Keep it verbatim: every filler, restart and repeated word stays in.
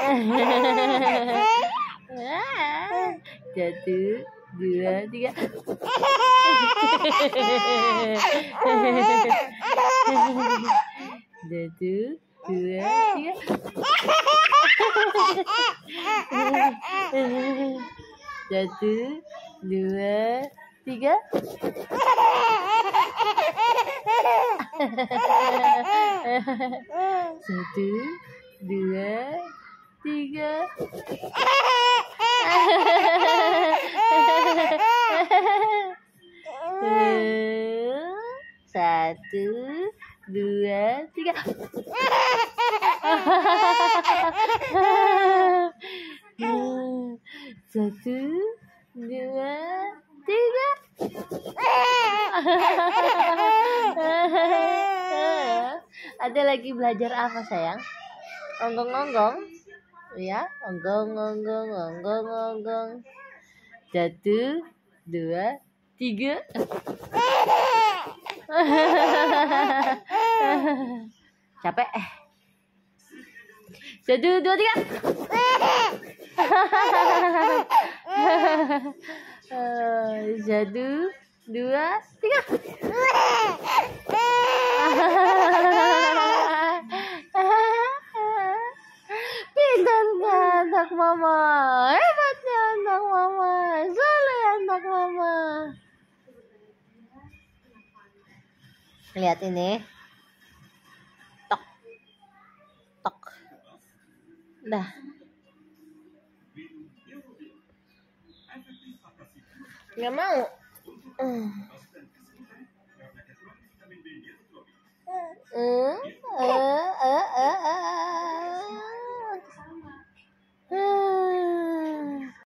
Satu, dua, tiga. Satu, dua, tiga. Satu, dua, tiga. Satu, dua, tiga. Satu, dua, tiga. Satu, dua, tiga. Ada lagi belajar apa sayang? Onggong-onggong, ya, onggong-onggong, onggong-onggong. Satu, dua, tiga. Capek. Satu, dua, tiga. Satu, dua, tiga. Pintarnya anak mama, hebatnya anak mama, soleh anak mama. Lihat ini, tok, tok, dah. Nggak mau. Hmm. Uh, uh, uh, uh, uh.